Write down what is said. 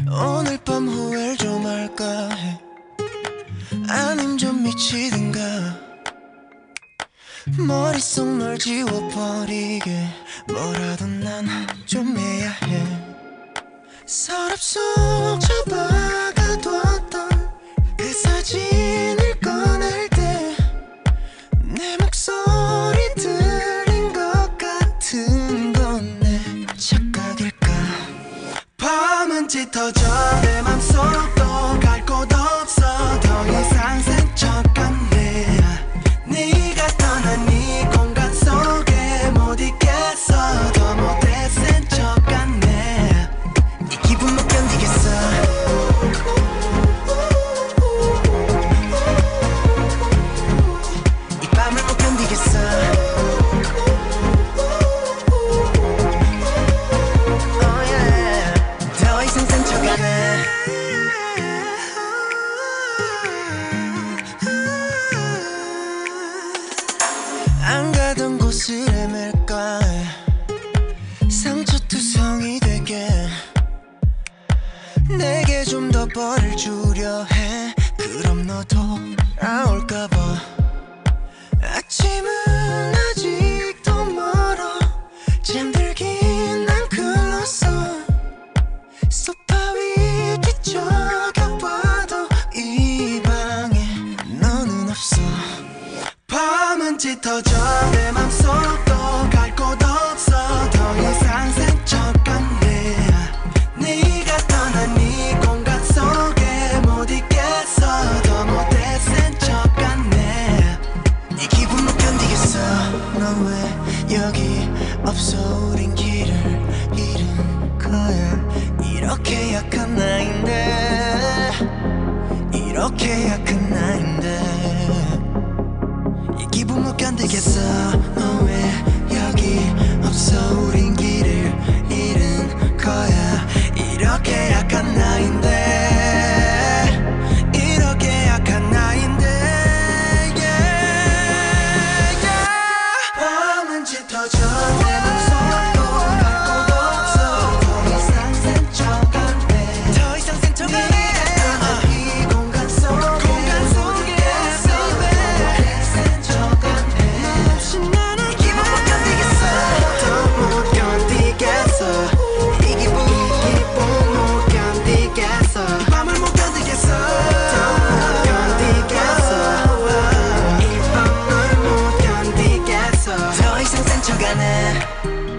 오늘 밤 후회를 좀 할까 해. 아님 좀 미치든가. 머릿속 널 지워버리게 뭐라도 난 좀 해야 해. 서랍 속 처박아뒀던 그 사진을 꺼낼 때 내 목소리 들린 것 같은 건 내 착각일까. 밤은 짙어져 내 맘속도 갈 곳 없어. 더 이상 센 척 같네. 네가 떠난 이 공간 속에 못 있겠어. 더 못해 센 척 같네. 이 기분 못 견디겠어. 이 밤을 못 견디겠어. Oh yeah. 더 이상 센 척 안 해. 안 가던 곳을 헤맬까. 상처투성이 되게 내게 좀 더 벌을 주려 해. 그럼 너도 돌아올까봐. 아침은 아직도 멀어. 잠들긴 난 글렀어. 소파 위 뒤척여봐도 이 방에 너는 없어. 밤은 짙어져 내 맘속도 갈 곳 없어. 더 이상 센 척 같네. 네가 떠난 이 공간 속에 못 있겠어. 더 못해 센 척 같네. 이 기분 못 견디겠어. 넌 왜 여기 없어. 우린 길을 잃은 거야. 이렇게 약한 나인데. 이렇게 약한 나인데. 이 기분 못 견디겠어. 너 왜 여기 없어. 우린 길을 잃은 거야. 이렇게 약한 나인데. 이렇게 약한 나인데. yeah, yeah. 밤은 짙어져 내 맘속도 갈 곳 없어. 더 이상 센 척 안돼. 더 이상 센 척 안돼. 이 공간 속에 못 있겠어. 센 척 안돼. 너 없이 나는 이 기분 못 견디겠어. 더 못 견디겠어. 이 기분 못 견디겠어. 이 밤을 못 견디겠어. 더 못 견디겠어. 이 밤을 못 견디겠어. 더 이상 센 척 안 해.